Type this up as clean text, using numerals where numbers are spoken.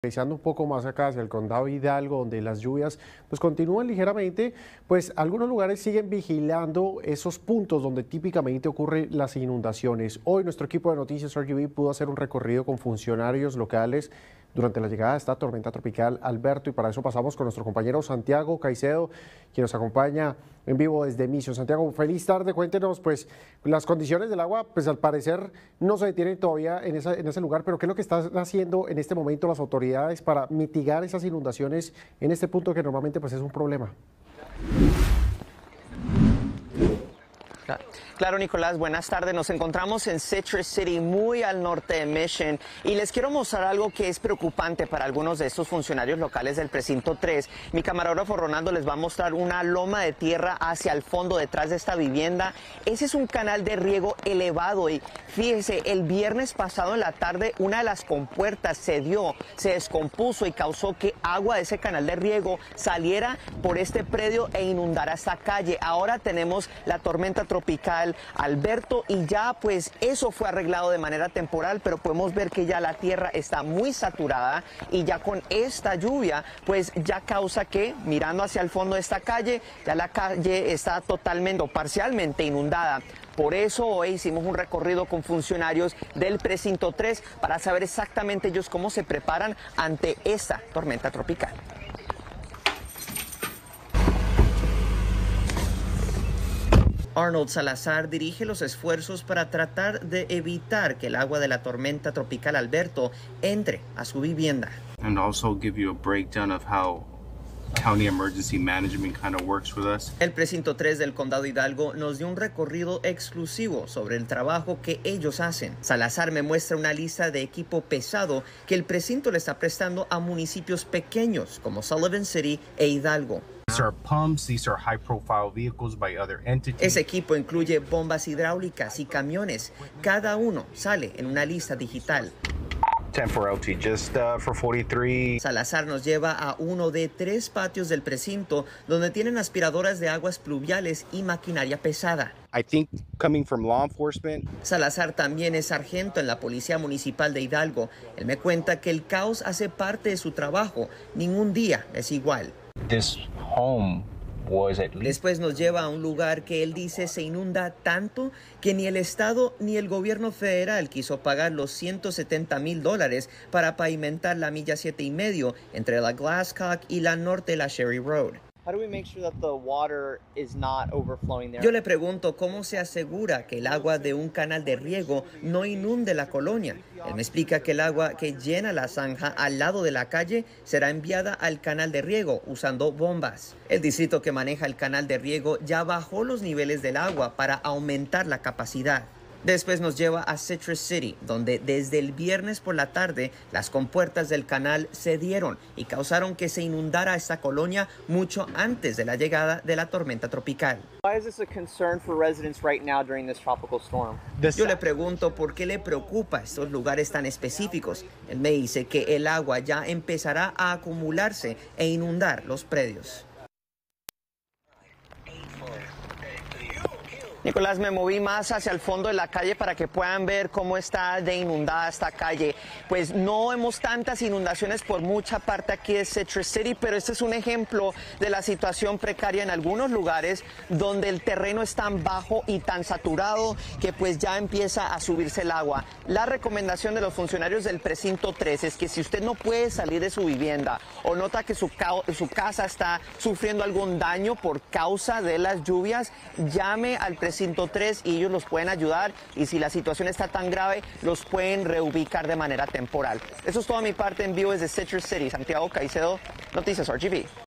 Realizando un poco más acá hacia el condado Hidalgo, donde las lluvias pues continúan ligeramente, pues algunos lugares siguen vigilando esos puntos donde típicamente ocurren las inundaciones. Hoy nuestro equipo de noticias RGV pudo hacer un recorrido con funcionarios locales durante la llegada de esta tormenta tropical Alberto, y para eso pasamos con nuestro compañero Santiago Caicedo, quien nos acompaña en vivo desde Mission. Santiago, feliz tarde. Cuéntenos, pues las condiciones del agua, pues al parecer no se detienen todavía en ese lugar, pero ¿qué es lo que están haciendo en este momento las autoridades para mitigar esas inundaciones en este punto que normalmente pues es un problema? Claro, Nicolás, buenas tardes. Nos encontramos en Citrus City, muy al norte de Mission, y les quiero mostrar algo que es preocupante para algunos de estos funcionarios locales del precinto 3. Mi camarógrafo Ronaldo les va a mostrar una loma de tierra hacia el fondo detrás de esta vivienda. Ese es un canal de riego elevado y fíjese, el viernes pasado en la tarde una de las compuertas se descompuso y causó que agua de ese canal de riego saliera por este predio e inundara esta calle. Ahora tenemos la tormenta tropical Alberto y ya pues eso fue arreglado de manera temporal, pero podemos ver que ya la tierra está muy saturada y ya con esta lluvia pues ya causa que, mirando hacia el fondo de esta calle, ya la calle está totalmente o parcialmente inundada. Por eso hoy hicimos un recorrido con funcionarios del precinto 3 para saber exactamente ellos cómo se preparan ante esta tormenta tropical. Arnold Salazar dirige los esfuerzos para tratar de evitar que el agua de la tormenta tropical Alberto entre a su vivienda. And also give you a breakdown of how County Emergency Management kind of works with us. El precinto 3 del condado Hidalgo nos dio un recorrido exclusivo sobre el trabajo que ellos hacen. Salazar me muestra una lista de equipo pesado que el precinto le está prestando a municipios pequeños como Sullivan City e Hidalgo. These are pumps, these are high-profile vehicles by other entities. Ese equipo incluye bombas hidráulicas y camiones. Cada uno sale en una lista digital. 10 for LT, just for 43. Salazar nos lleva a uno de 3 patios del precinto donde tienen aspiradoras de aguas pluviales y maquinaria pesada. I think coming from law enforcement. Salazar también es sargento en la Policía Municipal de Hidalgo. Él me cuenta que el caos hace parte de su trabajo. Ningún día es igual. This home was at least. Después nos lleva a un lugar que él dice se inunda tanto que ni el Estado ni el gobierno federal quiso pagar los $170,000 para pavimentar la milla 7,5 entre la Glasscock y la norte de la Sherry Road. Yo le pregunto cómo se asegura que el agua de un canal de riego no inunde la colonia. Él me explica que el agua que llena la zanja al lado de la calle será enviada al canal de riego usando bombas. El distrito que maneja el canal de riego ya bajó los niveles del agua para aumentar la capacidad. Después nos lleva a Citrus City, donde desde el viernes por la tarde las compuertas del canal cedieron y causaron que se inundara esta colonia mucho antes de la llegada de la tormenta tropical. Yo le pregunto por qué le preocupa estos lugares tan específicos. Él me dice que el agua ya empezará a acumularse e inundar los predios. Nicolás, me moví más hacia el fondo de la calle para que puedan ver cómo está de inundada esta calle. Pues no vemos tantas inundaciones por mucha parte aquí de Citrus City, pero este es un ejemplo de la situación precaria en algunos lugares donde el terreno es tan bajo y tan saturado que pues ya empieza a subirse el agua. La recomendación de los funcionarios del precinto 3 es que si usted no puede salir de su vivienda o nota que su casa está sufriendo algún daño por causa de las lluvias, llame al precinto 3 y ellos los pueden ayudar, y si la situación está tan grave los pueden reubicar de manera temporal. Eso es toda mi parte en vivo desde Citrus City. Santiago Caicedo, Noticias RGV.